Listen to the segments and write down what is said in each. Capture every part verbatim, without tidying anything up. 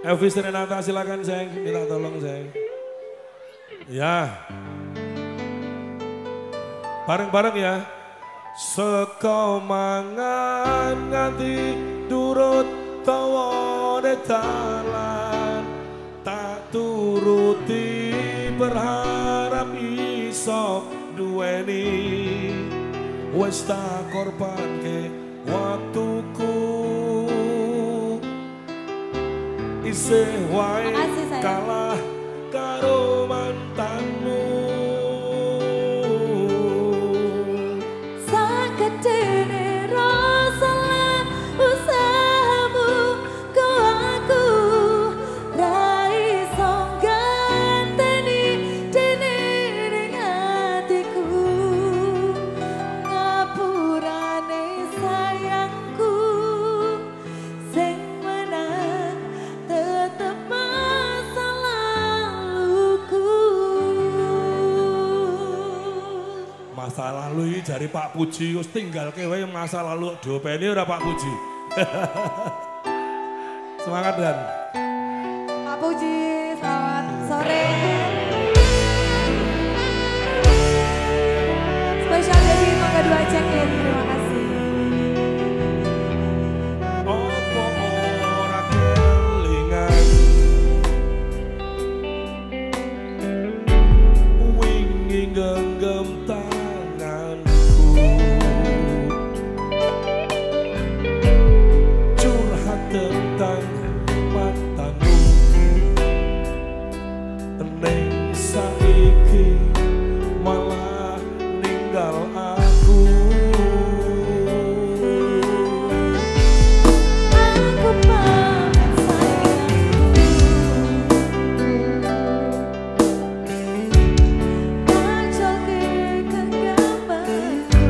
Elvis Renata silakan sayang, minta tolong sayang. Ya. Bareng-bareng ya. Seko mangan nganti durut tawa dalan, tak turuti berharap iso duweni, wis tak korbanke waktuku, isih wae kalah karo mantanmu. Masa lalu ini dari Pak Puji, wis tinggal kewe masa lalu diopeni ora Pak Puji. Semangat Dan. Pak Puji, selamat sore. Spesial dari Mangga Dua Cekin, terima kasih. Opo ora kelingan wingi genggam tentang matamu, neng saiki malah ninggal aku. Aku pamit sayangku, pacoke genggamanku.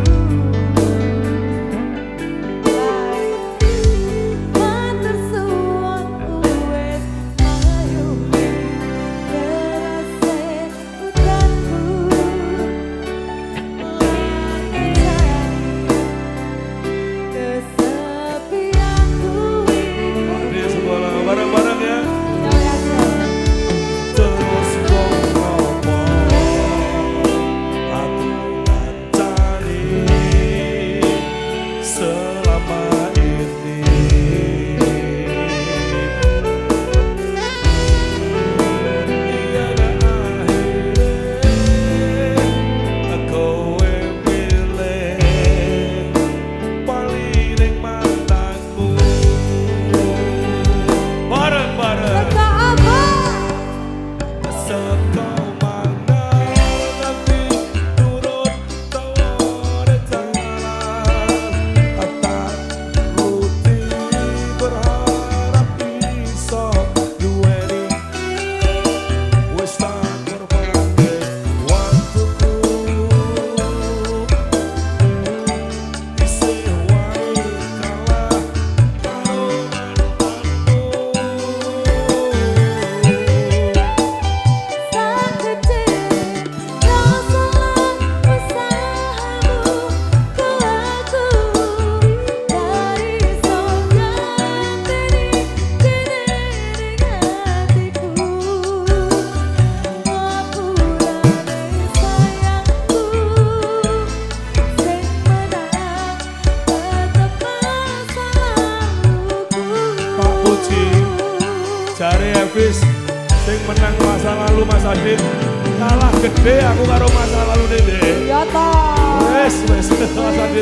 Jare Elvis sing menang masa lalu Mas Adit kalah gede aku karo masa lalu dede. Iya toh. Wes wes Mas Adit.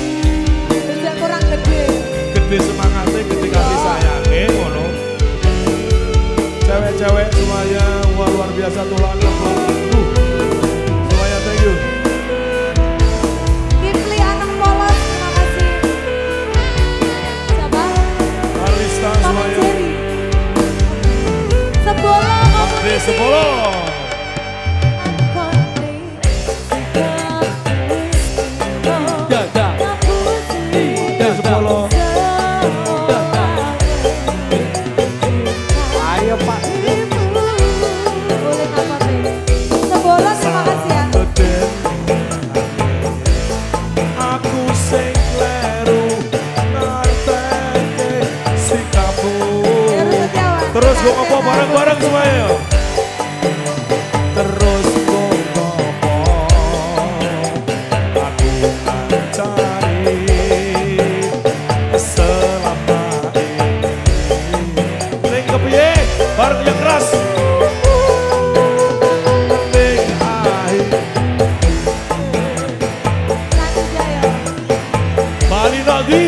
Bisa kurang gede. Gede semangatnya, gede kasih sayangnya ngono. Cewek-cewek semuanya wah, luar biasa tulang uh, semuanya thank you. Kipli anak polos, terima kasih. Siapa? Arista semuanya. Sebolo, Andre Sebolo. Ya, ya. Ya, Sebolo. Ayo Pak. Boleh apa nih? Sebolo, terima kasih ya. Aku sing kleru ngarteke sikapmu. Terus Setiawan. Terus Terus gue ngopo bareng-bareng semuanya. Terus gue ngopo aku mencari selama ini. Ning kepiye bareng yang keras. Ning akhir Bali lagi.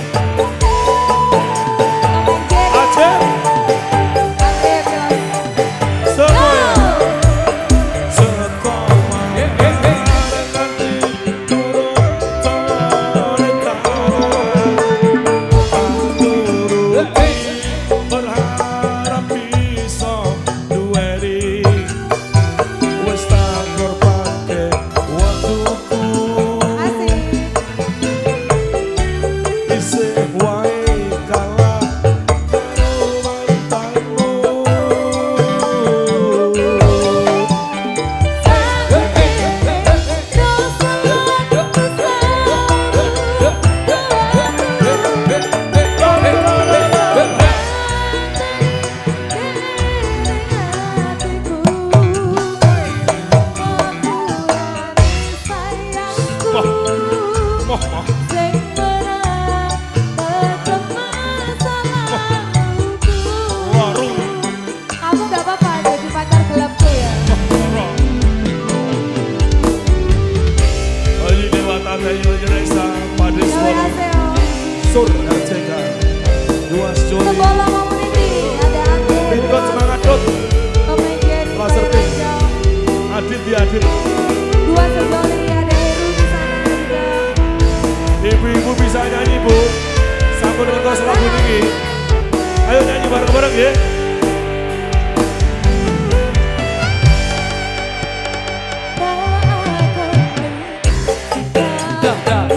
Sur R C K Dua Joli Sebola Community ada Adit Pindot semangat Dot Komedian Laser Pink Adit di Adit Dua Sejoli ada Heru di sana juga. Ibu-ibu bisa nyanyi Bu Sampun nonton lagu ini. Ayo nyanyi bareng-bareng ya. Dah, dah.